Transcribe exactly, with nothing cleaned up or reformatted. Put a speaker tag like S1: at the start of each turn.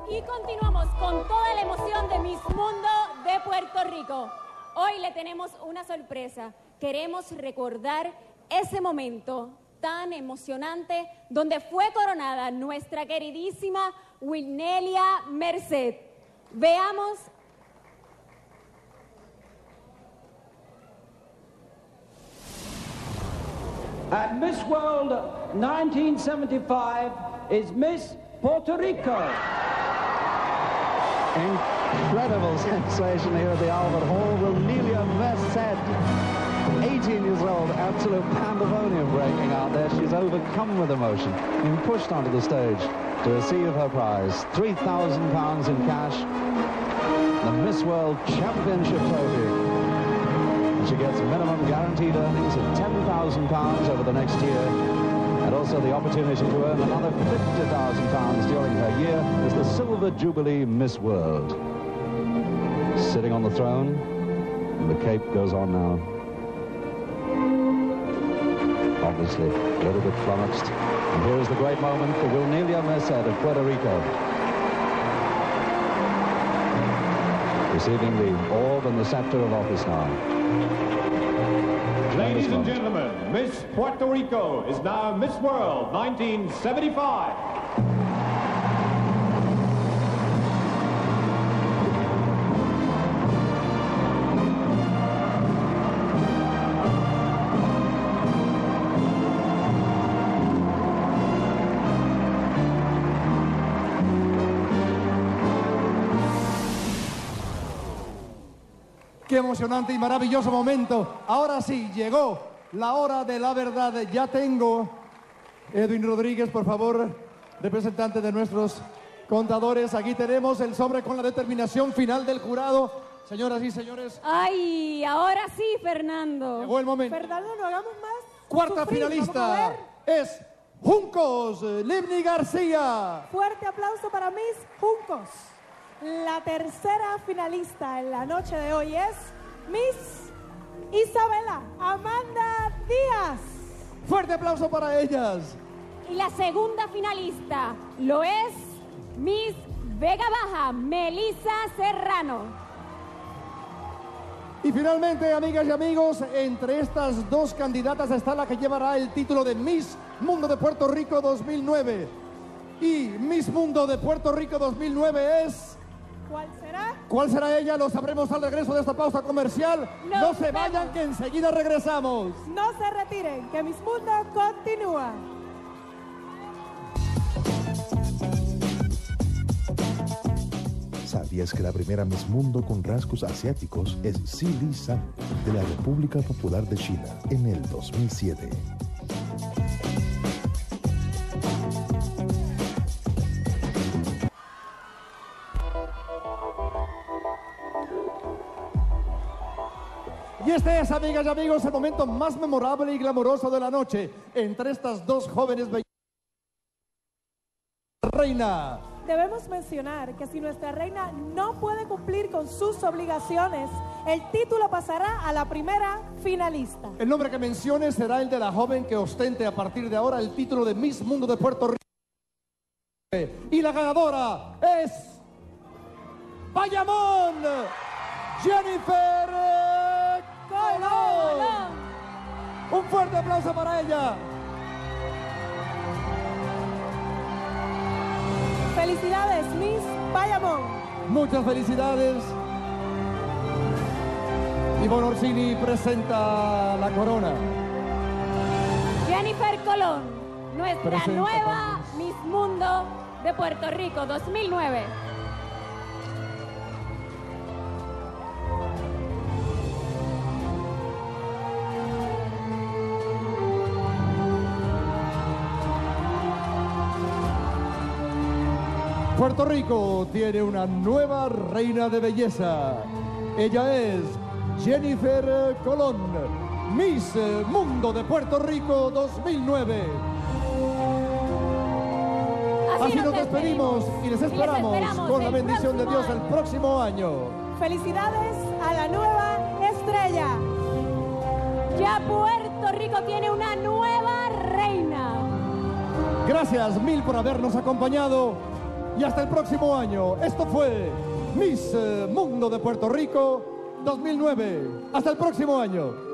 S1: Y continuamos con toda la emoción de Miss Mundo de Puerto Rico. Hoy le tenemos una sorpresa. Queremos recordar ese momento tan emocionante donde fue coronada nuestra queridísima Wilnelia Merced. Veamos.
S2: And Miss World nineteen seventy-five is Miss Puerto Rico.
S3: Incredible sensation here at the Albert Hall. Wilnelia Merced, eighteen years old, absolute pandemonium breaking out there. She's overcome with emotion, being pushed onto the stage to receive her prize. three thousand pounds in cash, the Miss World Championship trophy. And she gets minimum guaranteed earnings of ten thousand pounds over the next year, and also the opportunity to earn another fifty thousand pounds during her year as the Silver Jubilee Miss World. Sitting on the throne, the cape goes on now. Obviously, a little bit flummoxed. And here's the great moment for Wilnelia Merced of Puerto Rico. Receiving the orb and the scepter of office now.
S4: Ladies and gentlemen, Miss Puerto Rico is now Miss World nineteen seventy-five.
S5: Qué emocionante y maravilloso momento. Ahora sí, llegó la hora de la verdad. Ya tengo Edwin Rodríguez, por favor, representante de nuestros contadores. Aquí tenemos el sobre con la determinación final del jurado. Señoras y señores.
S1: Ay, ahora sí, Fernando.
S5: Llegó el momento.
S6: Fernando, no hagamos más.
S5: Cuarta
S6: sufrir.
S5: finalista es Juncos Livni García.
S6: Fuerte aplauso para Miss Juncos. La tercera finalista en la noche de hoy es Miss Isabela Amanda Díaz.
S5: Fuerte aplauso para ellas.
S1: Y la segunda finalista lo es Miss Vega Baja, Melissa Serrano.
S5: Y finalmente, amigas y amigos, entre estas dos candidatas está la que llevará el título de Miss Mundo de Puerto Rico dos mil nueve. Y Miss Mundo de Puerto Rico dos mil nueve es...
S6: ¿Cuál será?
S5: ¿Cuál será ella? Lo sabremos al regreso de esta pausa comercial.
S6: Nos
S5: no se
S6: vemos.
S5: vayan, que enseguida regresamos.
S6: No se retiren, que Miss Mundo continúa.
S7: ¿Sabías que la primera Miss Mundo con rasgos asiáticos es Xi Li San, de la República Popular de China, en el dos mil siete?
S5: Y este es, amigas y amigos, el momento más memorable y glamoroso de la noche entre estas dos jóvenes bellas. Reina.
S6: Debemos mencionar que si nuestra reina no puede cumplir con sus obligaciones, el título pasará a la primera finalista.
S5: El nombre que mencione será el de la joven que ostente a partir de ahora el título de Miss Mundo de Puerto Rico. Y la ganadora es Bayamón Jennifer Colón. Un fuerte aplauso para ella.
S6: Felicidades, Miss Bayamón.
S5: Muchas felicidades. Ivonne Orsini presenta la corona.
S1: Jennifer Colón, nuestra
S5: Presenta,
S1: nueva Miss Mundo de Puerto Rico dos mil nueve.
S5: Puerto Rico tiene una nueva reina de belleza. Ella es Jennifer Colón, Miss Mundo de Puerto Rico dos mil nueve.
S1: Así,
S5: Así
S1: nos
S5: nos despedimos y les esperamos,
S1: y les esperamos
S5: con la
S1: el
S5: bendición de Dios
S1: próximo
S5: el próximo año.
S6: Felicidades a la nueva estrella.
S1: Ya Puerto Rico tiene una nueva reina.
S5: Gracias mil por habernos acompañado. y hasta el próximo año. Esto fue Miss Mundo de Puerto Rico dos mil nueve. Hasta el próximo año.